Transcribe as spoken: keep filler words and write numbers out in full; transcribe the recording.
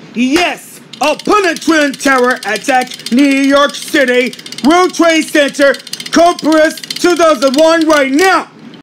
Yes, a penetrating terror attack, New York City, World Trade Center, Copernicus two thousand one right now.